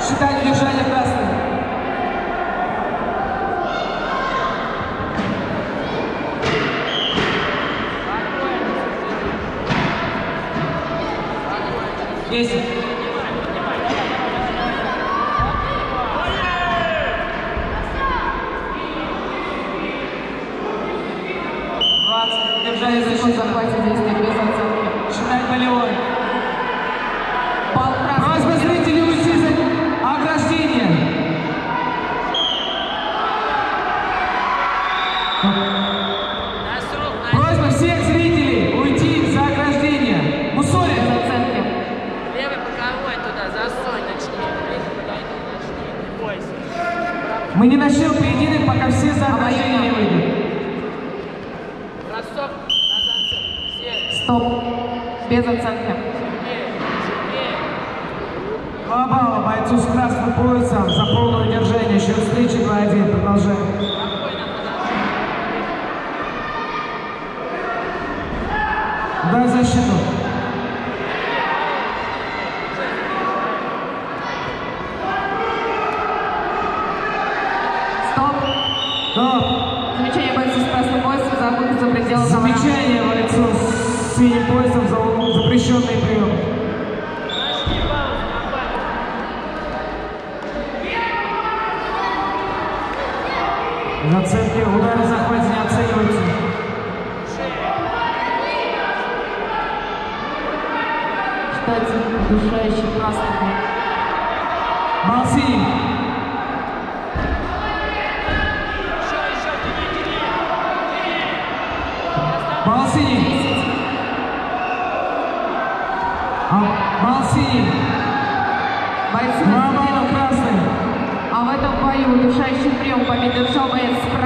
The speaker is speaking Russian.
Считать движение красный. Десять. 20. Держание защиты. Захвате действия без оценки. Считать болевой. Пал красный. Просьба зрителей уйти за ограждение. Просьба всех зрителей уйти за ограждение. Мусорин. Без оценки. Левый боковой туда, засунь, начни. Не бойся. Мы не начнем поединок, пока все за ограждение не выйдут. Бросок на зацеп. Все. Стоп. Без оценки. Сильнее. 2 балла бойцу с красным поясом за полное удержание. Счет встречи 2-1. Продолжаем. Спокойно подожди. Дай защиту. Стоп. Стоп. Замечание бойцу с красным поясом за выход за пределы зала. Замечание бойцу с синим поясом за запрещенный прием. Нажми паузу на память. Зацепки, удары в захвате не оцениваются. Считается удушающий красный. Бал синий. Еще, тяни. Бал синий. Бал синий. Бойцы 2 балла красный. А в этом бою удушающий прием победу держал боец с